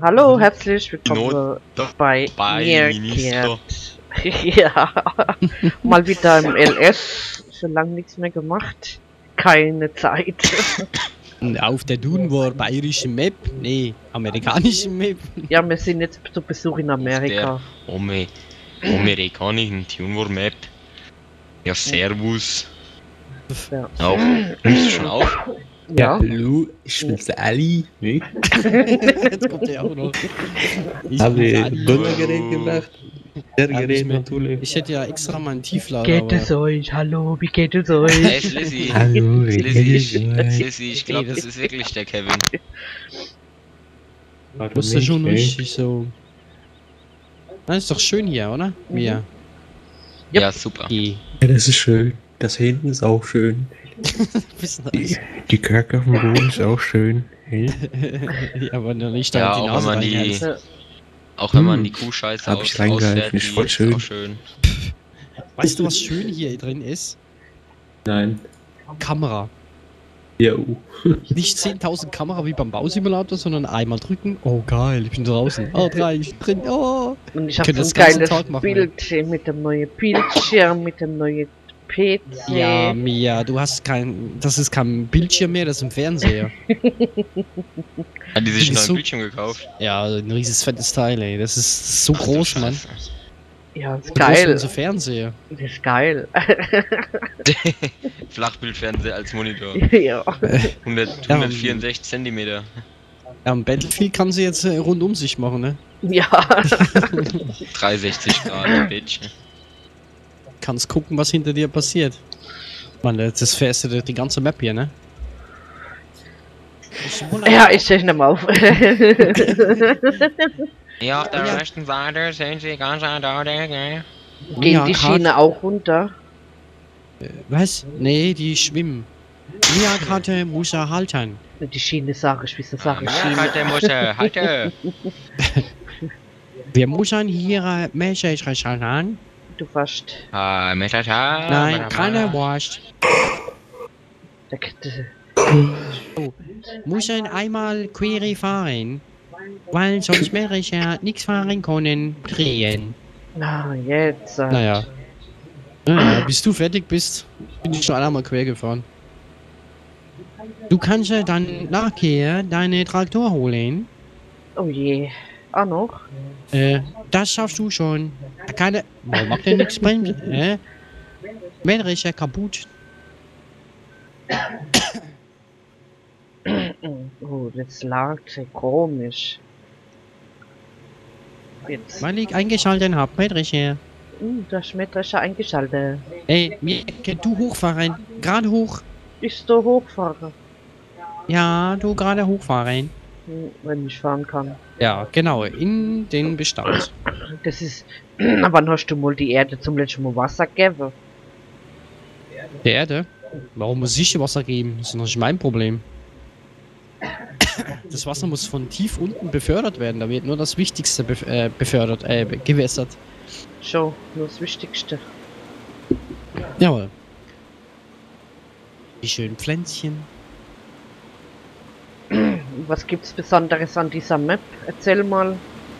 Hallo, herzlich Not willkommen bei Minister. Ja, mal wieder im LS, schon lange nichts mehr gemacht. Keine Zeit. Auf der Dunwar bayerischen Map? Nee, amerikanischen Map. Ja, wir sind jetzt zu Besuch in Amerika. Amerikanischen Tunewar Map. Ja, servus. Ja. Auch. Nimmst du schon auf? Ja. Hallo, ich bin's der Ali. Ne? Jetzt kommt der auch noch. Habe Bürgergerät gemacht. Der Gerät mir- natürlich. Ich hätte ja extra mal einen Tieflader. Geht aber es euch? Hallo, wie geht es Hey, euch? Slizzy. Hallo, Slizzy, ich glaube, das ist wirklich der Kevin. wusste schon richtig so. Na, ist doch schön hier, oder? Ja. Ja, super. Die. Ja, das ist schön. Das hinten ist auch schön. Wissen Die Kerke auf dem Boden ist auch schön. Hey. Ja, aber noch nicht Ja, da die auch wenn Nase man die, reinhältst. auch wenn man die Kuhscheiße Hab ich reingehalten, ist voll schön. auch schön. Weißt du, was schön hier drin ist? Nein. Kamera. Ja, Nicht 10.000 Kamera wie beim Bausimulator, sondern einmal drücken. Oh geil, ich bin draußen. Oh, drei, ich bin drin. Oh. Und ich habe Könnte so ein das ganze geiles Tag machen, Bildschirm mit dem neuen Bildschirm, mit dem neuen PC. Ja, Mia, du hast das ist kein Bildschirm mehr, das ist ein Fernseher. Hat die sich einen Das ist neuen so- Bildschirm gekauft? Ja, ein riesiges fettes Teil, ey. Das ist so Ach du groß, Mann. Scheiße. Ja, ist So groß wie geil. unser Fernseher. Das ist geil. Flachbildfernseher als Monitor. Ja. 164 Zentimeter. Ja, am Battlefield kann sie jetzt rund um sich machen, ne? Ja. 360 Grad, Bitch. Kannst gucken, was hinter dir passiert. Mann, das fährst du durch die ganze Map hier, ne? Ja, ich steh nicht mehr auf. Ja, auf der rechten Seite sehen Sie ganz eindeutig, ne? Gehen die Schiene auch runter? Was? Nee, die schwimmen. Mia-Karte muss er halten. Die Schiene sage ich, wieso sage ich Ja, Schiene? halt, der muss halte. Wir müssen hier Message an. Du fast. Metata. Nein, keine Wurst. Müssen einmal Query fahren. Weil sonst wäre ich ja nichts fahren können. Drehen. Na, jetzt. Naja. Naja, bis du fertig bist, bin ich schon einmal quer gefahren. Du kannst ja dann nachher deine Traktor holen. Oh je. Ah, noch? Das schaffst du schon. Keine. Warum macht der nichts Bremsen? Wäre ich ja kaputt. Oh, jetzt lag sie komisch. Jetzt. Weil ich eingeschaltet hab, Mädchen. Das Schmetterische eingeschaltet. Ey, du hochfahren. Gerade hoch. Ich da hochfahre. Ja, du gerade hochfahren. Wenn ich fahren kann. Ja, genau. In den Bestand. Das ist. Wann hast du mal die Erde zum letzten Mal Wasser gegeben? Der Erde? Warum muss ich Wasser geben? Das ist doch nicht mein Problem. Das Wasser muss von tief unten befördert werden. Da wird nur das Wichtigste befördert, gewässert. Schon, nur das Wichtigste. Jawohl. Die schönen Pflänzchen. Was gibt's Besonderes an dieser Map? Erzähl mal.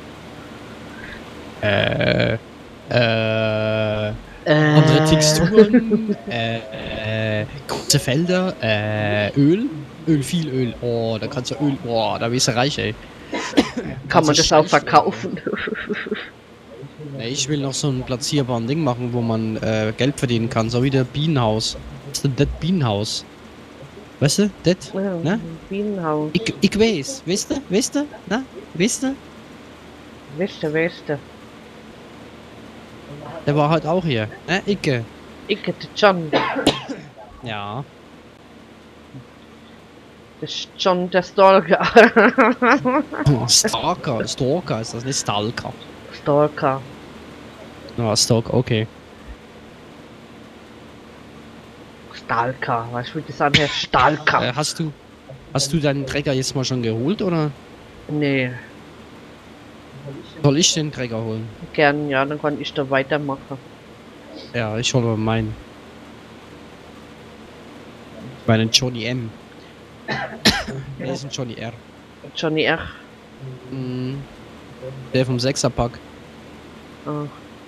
Andere Texturen, große Felder, Öl, viel Öl. Oh, da kannst du Öl, boah, da bist du reich, ey. Kann man du das auch Steinschlag- verkaufen? Ich will noch so ein platzierbares Ding machen, wo man Geld verdienen kann, so wie der Bienenhaus. Was ist denn das Bienenhaus? Weißt du, das? Ja, Ne? Bienenhaus. Ich weiß, weißt du, na, weißt du? Weißt du. Der war halt auch hier, ne, Icke. Ich hätte John. Ja. Das ist John der Stalker. Stalker ist das, nicht Stalker. Stalker. Ja, Stalker, okay. Stalker. Weißt du, wie das anhört? Stalker. Hast du deinen Trecker jetzt mal schon geholt, oder Nee, soll ich den Trecker holen? gern, ja, dann kann ich da weitermachen. Ja, ich hole mal meinen. Meinen Johnny M. Nee, ist ein Johnny R. Johnny R. Mhm. Der vom Sechserpack. Ah,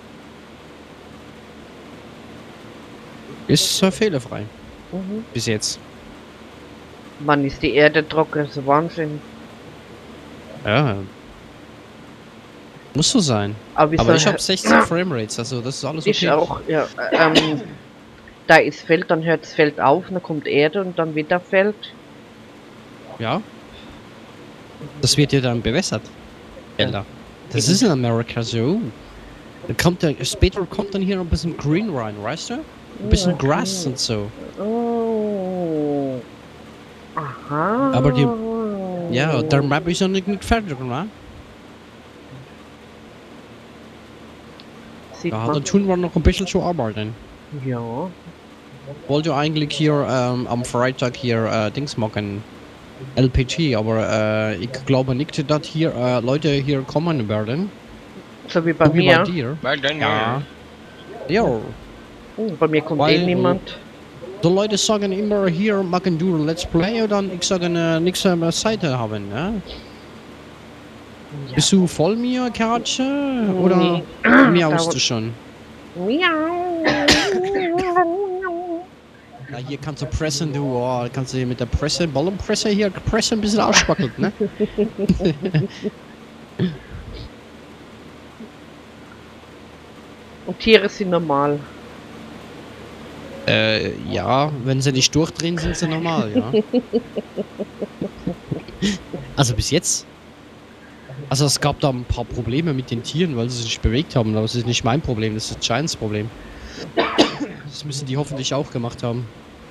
Ist fehlerfrei. mhm. Bis jetzt. Mann, ist die Erde trocken, das ist Wahnsinn. Ja. Muss so sein. Aber wie Aber soll ich habe 60 Framerates, also das ist alles ich okay. auch, ja. Da ist Feld, dann hört das Feld auf, dann kommt Erde und dann wieder Feld. Ja. Das wird ja dann bewässert. Alter. Das ist in Amerika so. Dann kommt der, später kommt dann hier noch ein bisschen Green rein, weißt du? Ein bisschen Grass und so. Oh. Aha. Aber die- Ja, der Map ist ja nicht fertig, ne? Sieht Ja, man. dann tun wir noch ein bisschen zu arbeiten. Ja. Wollte eigentlich hier am Freitag hier Dings machen. LPG, aber ich glaube nicht, dass hier Leute hier kommen werden. So wie bei So wie mir. bei dir. Bei den Ja. Ja. Bei mir kommt Weil- niemand. Die Leute sagen immer hier machen du Let's Play und dann ich sage nichts mehr Seite haben, ne? Bist du voll mir, Katze? Oder Nee. miaust du schon? Miau. Ja, hier kannst du pressen, du. Oh, kannst du hier mit der Presse, Ballenpresse hier pressen, ein bisschen ausspackelt, ne? Und Tiere sind normal. Ja, wenn sie nicht durchdrehen, sind sie normal, ja. Also bis jetzt. Also es gab da ein paar Probleme mit den Tieren, weil sie sich bewegt haben, aber das ist nicht mein Problem, das ist Giants Problem. Das müssen die hoffentlich auch gemacht haben.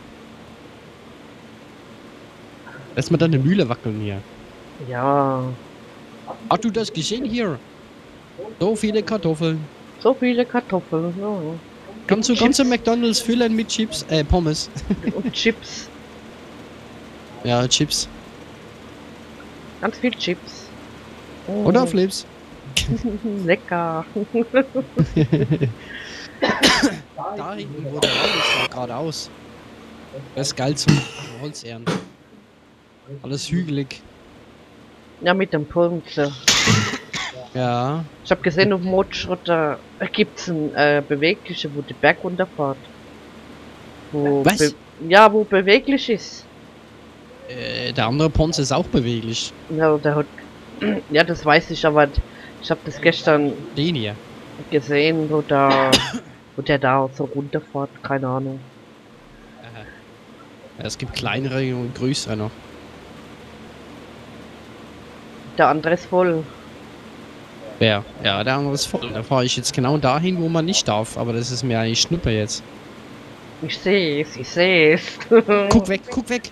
Lass mal deine Mühle wackeln hier. Ja. Hast du das gesehen hier? So viele Kartoffeln. So viele Kartoffeln. Ja. Kannst du Chips. ganze McDonalds füllen mit Chips, Pommes. Und Chips. Ja, Chips. Ganz viel Chips. Mm. Oder Flips. Lecker. Da hinten, wo der Wald ist, war geradeaus. Das ist geil zum Holzernten. Alles hügelig. Ja, mit dem Punkt. Ja. Ich habe gesehen, auf dem Motorschrott da gibt's ein bewegliche, wo die Berg runterfahrt. Wo Was? ja, wo beweglich ist. Der andere Ponce ist auch beweglich. Ja, der hat, ja, das weiß ich, aber ich habe das gestern Den hier. gesehen, wo der da so runterfährt, keine Ahnung. Ja, es gibt kleinere und größere noch. Der andere ist voll. Wer? Ja, der andere ist voll. Da fahre ich jetzt genau dahin, wo man nicht darf. Aber das ist mir eigentlich Schnuppe jetzt. Ich seh's, ich seh's. Guck weg, guck weg!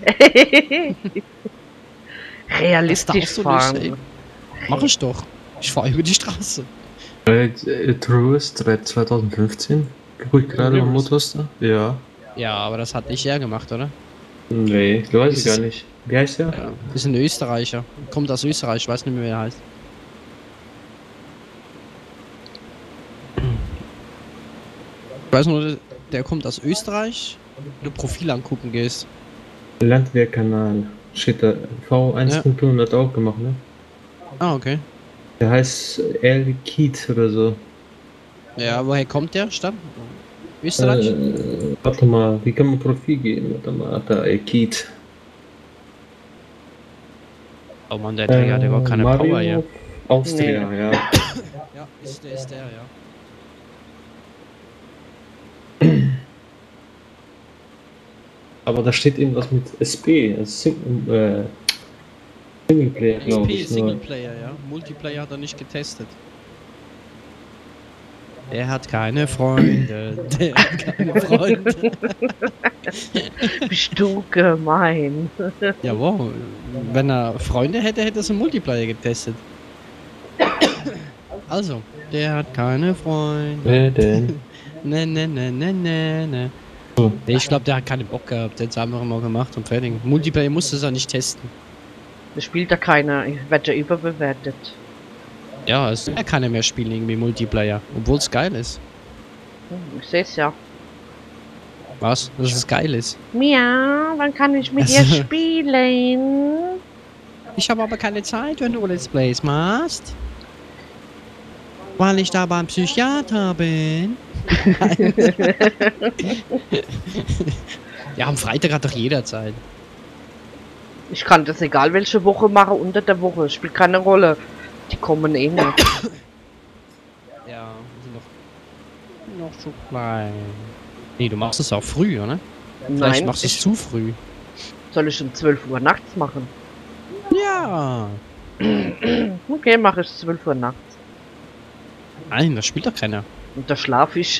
Realistisch Das darfst du fahren. nicht, ey. Mach ich doch. Ich fahre über die Straße. Truest seit 2015. Wo ich gerade am Motorster? Ja. Ja, aber das hat nicht er gemacht, oder? Nee, weiß ich Das ist- gar nicht. Wie heißt der? Ja. Ist ein Österreicher. Kommt aus Österreich, ich weiß nicht mehr, wie er heißt. Ich weiß nur, der kommt aus Österreich. Wenn du Profil angucken gehst. Landwehrkanal. Steht da. V1.0 hat auch gemacht, ne? Ah, okay. Der heißt El Keat oder so. Ja, woher kommt der? Stadt? Österreich? Warte mal, wie kann man Profil geben? Warte mal, da El Keat. Oh Mann, der Träger, der war keine Mario Power hier. Austria, ja. Ja, ist der, ja. Aber da steht irgendwas mit SP, also Singleplayer, glaube XP ich. Nur. Singleplayer, ja. Multiplayer hat er nicht getestet. Der hat keine Freunde. Der hat keine Freunde. Bist du gemein. Ja, wow. Wenn er Freunde hätte, hätte er so Multiplayer getestet. Also, der hat keine Freunde. Wer denn? Ne. So. Nee, ich glaube, der hat keinen Bock gehabt. Der hat es einfach mal gemacht und fertig. Multiplayer musste es ja nicht testen. Das spielt da keiner. Ich werde ja überbewertet. Ja, es will ja keiner mehr spielen irgendwie Multiplayer. Obwohl es geil ist. Ich seh's ja. Was? Dass es geil ist. Miau, wann kann ich mit dir Also- spielen? Ich habe aber keine Zeit, wenn du Let's Plays machst. Weil ich da beim Psychiater bin. Ja, am Freitag hat doch jeder Zeit. Ich kann das egal welche Woche machen, unter der Woche. Spielt keine Rolle. Die kommen eh nicht. Ja, sind noch so klein. Nee, du machst es auch früh, oder? Vielleicht Nein, machst du es zu früh. soll ich um 12 Uhr nachts machen? Ja. Okay, mache ich 12 Uhr nachts. Nein, das spielt doch keiner. Und da schlafe ich.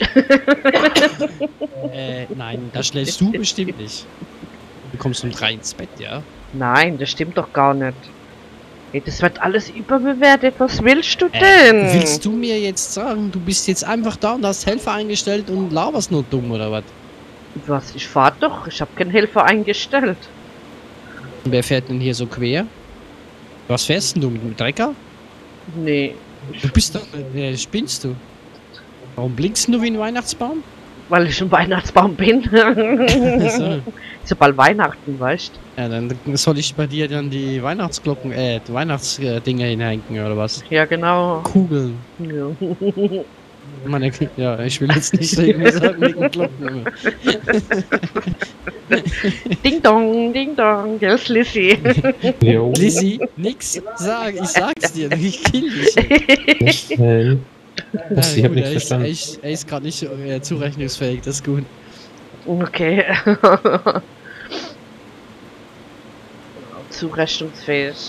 Nein, da schläfst du bestimmt nicht. Du kommst um 3 ins Bett, ja? Nein, das stimmt doch gar nicht. Hey, das wird alles überbewertet. Was willst du denn? Willst du mir jetzt sagen, du bist jetzt einfach da und hast Helfer eingestellt und laberst nur dumm, oder was? Was? Ich fahr doch. Ich habe keinen Helfer eingestellt. Und wer fährt denn hier so quer? Was fährst denn du mit dem Trecker? Nee, Du bist doch... spinnst du? Warum blinkst du wie ein Weihnachtsbaum? weil ich ein Weihnachtsbaum bin. So. Ist ja bald Weihnachten, weißt Ja, dann soll ich bei dir dann die Weihnachtsglocken, die Weihnachtsdinger hinhängen, oder was? du? Ja, genau. Kugeln. Ja. Meine, ja, ich will jetzt nicht irgendwie sagen mit den Glocken. Ding dong, gell, Lissy. Jo. Lizzie, nix sagen, ich sag's dir, ich kill dich. Was denn? Was? Ich hab nichts verstanden. Er ist gerade nicht zurechnungsfähig, das ist gut. Okay. Zurechnungsfähig.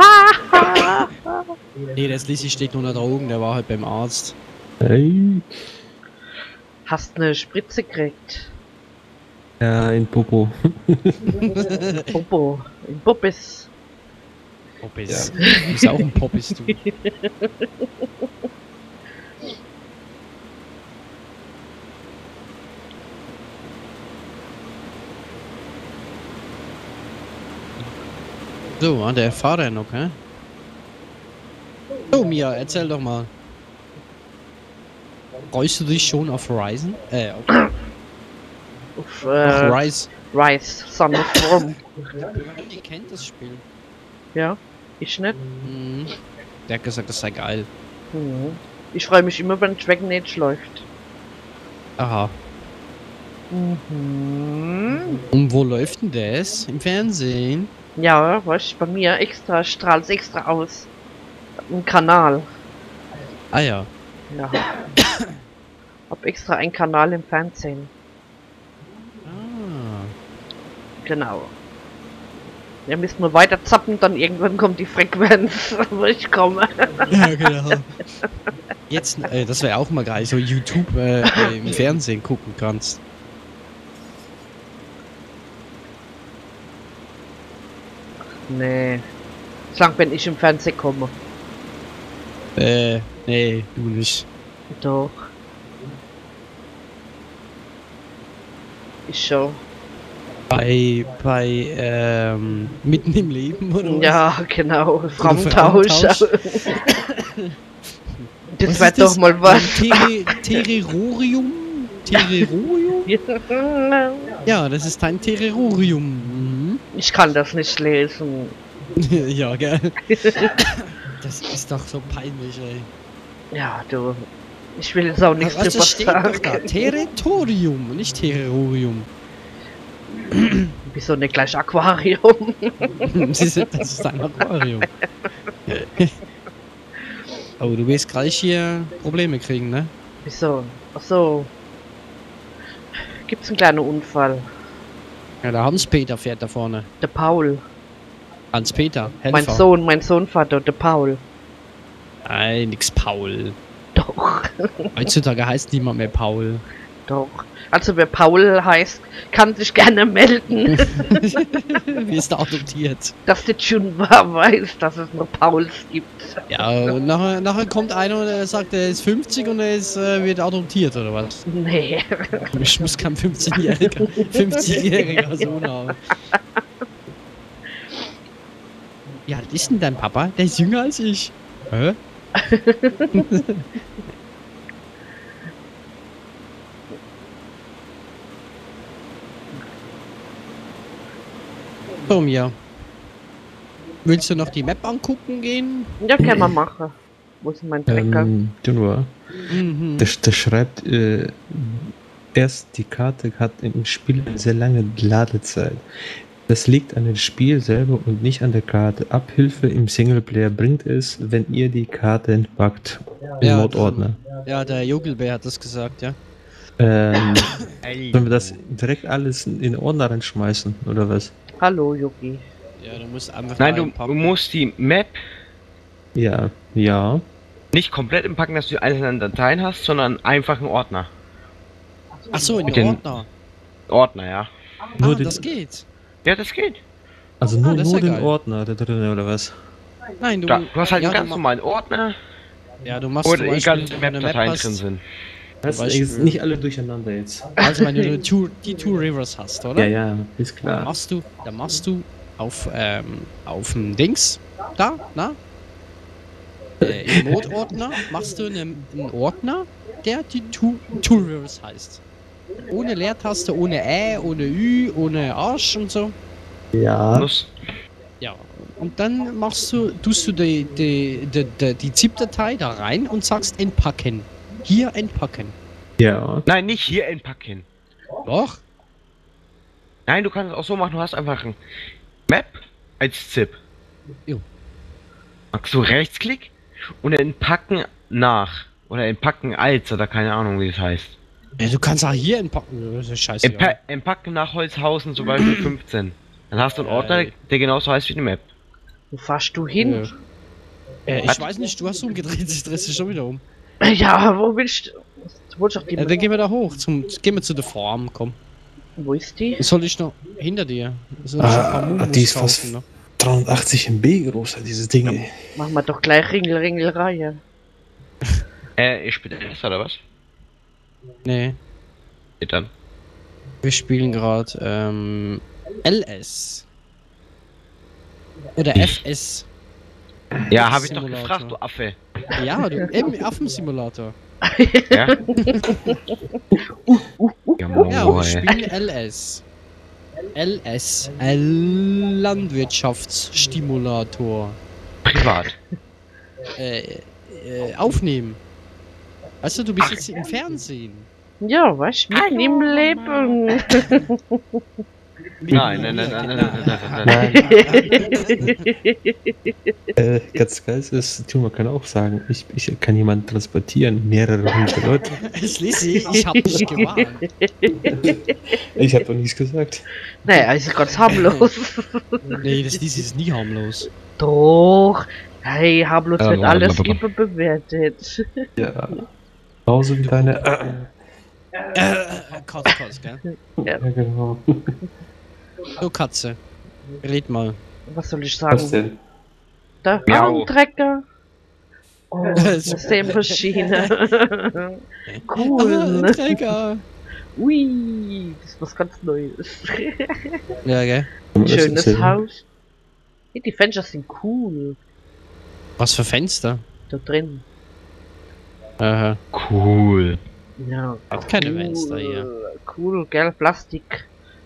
Nee, das Lizzie steht unter Drogen, der war halt beim Arzt. Hey. Hast eine Spritze gekriegt. Ja, in Popo. Popo. In Puppis. Poppis. Du bist auch ein Poppis, du. So, der Fahrer noch, hä? So, Mia, erzähl doch mal. Freust du dich schon auf Ryzen? Auf, Auf Rise. Rise, Son of Rome. Ihr kennt das Spiel. Ja, ich nicht. Mhm. Der hat gesagt, das sei geil. Mhm. Ich freue mich immer, wenn Dragon Age läuft. Aha. Mhm. Und wo läuft denn das? Im Fernsehen? Ja, weißt du, bei mir extra, strahlt's extra aus. Ein Kanal. Ah ja. Ja. Hab extra einen Kanal im Fernsehen. Ah. Genau. Ja, müssen wir weiter zappen, dann irgendwann kommt die Frequenz, wo ich komme. Ja, genau. Jetzt, das wäre auch mal geil, so YouTube im Fernsehen gucken kannst. Nee. Solange wenn ich im Fernsehen komme. Nee, du nicht. Doch. Ich schon. Bei, mitten im Leben, oder was? Ja, genau. Frauentausch. Frauentausch. Das Was wird ist doch mal was. Terrorium? Terrorium? Ja, das ist dein Terrorium. Ich kann das nicht lesen. Mhm. Ja, gell. Das ist doch so peinlich, ey. Ja, du. Ich will jetzt auch nichts Was, drüber das steht doch da? sagen. Territorium, nicht Terrorium. Wieso nicht gleich Aquarium? Das ist ein Aquarium. Oh, du wirst gleich hier Probleme kriegen, ne? Wieso? Ach so. Gibt's einen kleinen Unfall? Ja, der Hans-Peter fährt da vorne. Der Paul. Hans-Peter, Helfer. Mein Sohn fährt dort, der Paul. Nein, nix Paul. Doch, Heutzutage heißt niemand mehr Paul. doch. Also wer Paul heißt, kann sich gerne melden, Wie ist der adoptiert? dass der schon weiß, dass es nur Pauls gibt. Ja, und nachher kommt einer und er sagt, er ist 50 und er ist, wird adoptiert, oder was? Nee. Ich muss kein 50-jähriger Sohn haben. Wie alt ist denn dein Papa? Der ist jünger als ich. Hä? So, Mia. Willst du noch die Map angucken gehen? Ja, können wir machen. Wo ist mein Trecker? Du nur. Mhm. Der schreibt, erst die Karte hat im Spiel eine sehr lange Ladezeit. Das liegt an dem Spiel selber und nicht an der Karte. Abhilfe im Singleplayer bringt es, wenn ihr die Karte entpackt. Im Ja, Mod-Ordner. Ja, der Jogelbär hat das gesagt, ja. Sollen wir das direkt alles in den Ordner reinschmeißen, oder was? Hallo, Yuki. Ja, du musst einfach Nein, da du einpacken. musst die Map Ja, ja. nicht komplett entpacken, dass du die einzelnen Dateien hast, sondern einfach einen Ordner. Achso, in Mit den den- Ordner. Ordner, ja. Nur Ah, den, das geht. Ja, das geht. also Ah, nur, das ist nur ja den geil. Ordner da drin, oder was? Nein, du Du hast halt ja, einen ganz du normalen Ordner, Ja, du machst wo zum egal Beispiel, wie wenn du eine Map Map-Dateien hast, drin sind. Das Beispiel- ist nicht alle durcheinander jetzt. also wenn du die Two Rivers hast, oder? Ja, ist Dann klar. machst du auf dem Dings, da, na? Im Mod-Ordner machst du einen Ordner, der die Two Rivers heißt. Ohne Leertaste, ohne ohne Ü, ohne Arsch und so. Ja. Muss, Ja. Und dann tust du die ZIP-Datei da rein und sagst entpacken. Hier entpacken. Ja. nein, nicht hier entpacken. Doch? Nein, du kannst es auch so machen, du hast einfach ein Map als ZIP. Jo. Machst du Rechtsklick und entpacken nach. Oder entpacken als, oder keine Ahnung, wie das heißt. Ja, du kannst auch hier entpacken. Das ist scheiße. Entpacken nach Holzhausen zum Beispiel 15. Dann hast du einen Ordner, der genauso heißt wie die Map. Wo fährst du hin? Ich weiß nicht, du hast umgedreht, ich dreh dich schon wieder um. Ja, wo willst du? Du wolltest doch die. Dann gehen wir da hoch, gehen wir zu der Farm, komm. Wo ist die? Soll ich noch hinter dir? Soll ich noch ein paar Mumus die ist kaufen fast noch? 380 MB groß, dieses Ding. Machen wir doch gleich Ringel-Ringel-Reihe. Ich spiele das, oder was? Nee, Geht dann. wir spielen gerade LS. Oder Ich- FS. Ja, habe ich doch Simulator. gefragt, du Affe. Ja, du, Affensimulator. Ja? Ja, Ja, wir moin. spielen LS. LS. Landwirtschaftsstimulator. Privat. Aufnehmen. Weißt du, du bist jetzt im Fernsehen. Ja, was? Mitten im Leben. Nein. Ganz geil ist, Tuma kann auch sagen, ich kann jemanden transportieren, mehrere hundert Leute. Lizzie, ich hab dich gewarnt. Ich habe doch nichts gesagt. Naja, ist ganz harmlos. Nee, das Lizzie ist nie harmlos. Doch. Hey, harmlos wird Ja, alles blablabla. überbewertet. Ja. Genauso wie deine. Katze, gell? Ja, genau. So, Katze. Red mal. Was soll ich Was sagen? denn? Der Miau. Armdrecker. Oh, eine Sämaschine. Cool. Träger. Ui, das ist was ganz Neues. Ja, gell? Kann man das Schönes erzählen? Haus. Hey, die Fenster sind cool. Was für Fenster? Da drin. Aha. Cool. Ja. Hat keine Fenster hier. Cool, gell? Plastik.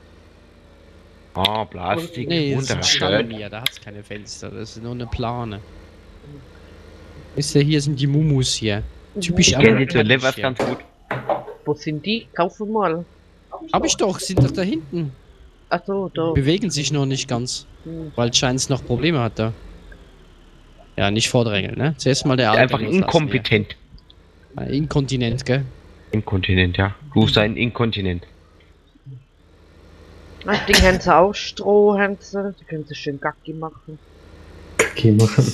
Oh, Plastik. Nee, das ist ein wunderschön. Stallbier, da hat's keine Fenster, das ist nur eine Plane. Wisst ihr, hier sind die Mumus hier. Typisch Ich kenne die amerikanisch Delivers hier. ganz gut. Wo sind die? Kaufen mal. Hab ich doch, sind doch da hinten. Achso, da. Bewegen sich noch nicht ganz, Hm. weil Scheins noch Probleme hat da. Ja, nicht vordrängeln, ne? Zuerst mal der Alte Einfach loslassen, inkompetent. Ja. Inkontinent, gell? Inkontinent, ja. Du bist ein Inkontinent. Das Ding haben sie auch Stroh, haben sie. Die können sie schön Gacki machen. Kacke machen.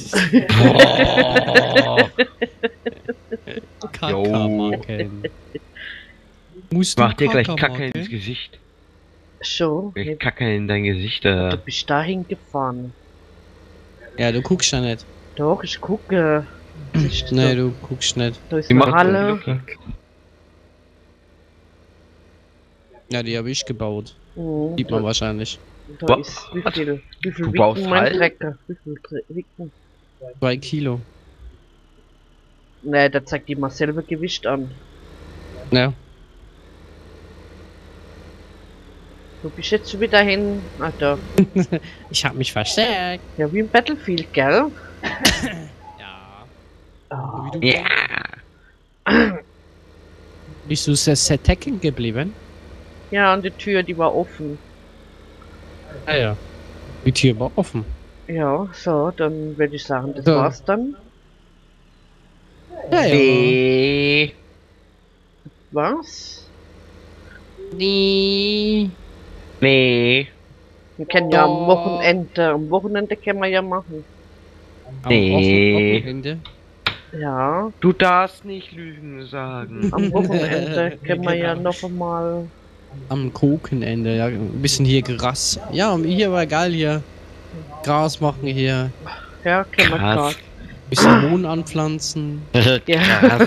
Kaka machen. Musst Mach dir gleich Kaka Kacke machen? ins Gesicht. Schon. Gleich Kacke in dein Gesicht. Du bist dahin gefahren. Ja, du guckst ja nicht. Doch, ich gucke. Was ist Nee, da? du guckst nicht. Da ist Die eine macht Halle. Ja, die habe ich gebaut. Mhm. Sieht man wahrscheinlich. Da ist wie viel Du baust Wicken mein Hallen? Trecker? Wie viel Wicken? 2 Kilo. Ne, da zeigt immer selber Gewicht an. Ja. Wo bist du jetzt schon wieder hin? Ah, da. Ich hab mich versteckt. Ja, wie im Battlefield, gell? Ja. Ah. Wie du Ja. Bist du sehr tecken geblieben? Ja, und die Tür, die war offen. Ah ja. Die Tür war offen. Ja, so, dann würde ich sagen, das So. war's dann. Ja, ja. Nee. Was? Nee. Nee. Wir können ja Doch. am Wochenende können wir ja machen. Am Nee. Wochenende. Ja, Du darfst nicht Lügen sagen. am Wochenende können wir ja noch einmal. Am Kokenende, ja. Ein bisschen hier Gras. Ja, hier war geil hier. Gras machen hier. Ja, können wir Krass. grad. Bisschen Mohn anpflanzen. Ja.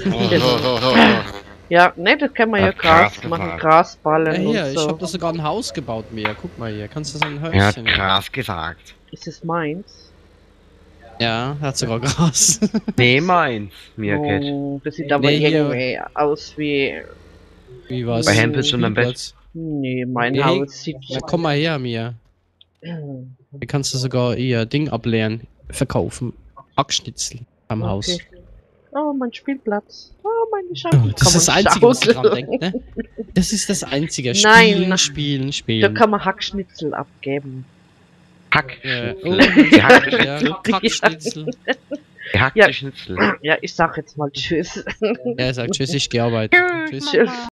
Ja, ne, das können wir ja Hat Gras Gras machen, gesagt. Grasballen Ja, hier, und ich so. hab da sogar ein Haus gebaut mir. Guck mal hier. Kannst du so ein Er hat Häuschen? krass gesagt. Ist es meins? Ja, hat sogar Gras. Nee, meins, Meerkat. Oh, das sieht aber Nee, hier- irgendwie aus wie. Wie war's? Bei Hempels und am Spielplatz. Nee, mein Nee, Haus sieht. Na, komm mal her, mir. Hier kannst du sogar ihr Ding ableeren. Verkaufen. Hackschnitzel am Haus. Oh, mein Spielplatz. Oh, meine Schaukel. Oh, das ist das Einzige, was ich dran denke, ne? Das ist das Einzige. Spielen, Nein. spielen, Da spielen. kann man Hackschnitzel abgeben. Hack. Oh, Die Hack. ja, Hackschnitzel. Die Hack Ja. die Schnitzel. Ja, ich sag jetzt mal Tschüss. Er sagt Tschüss, ich geh arbeiten. Tschüss. Tschüss.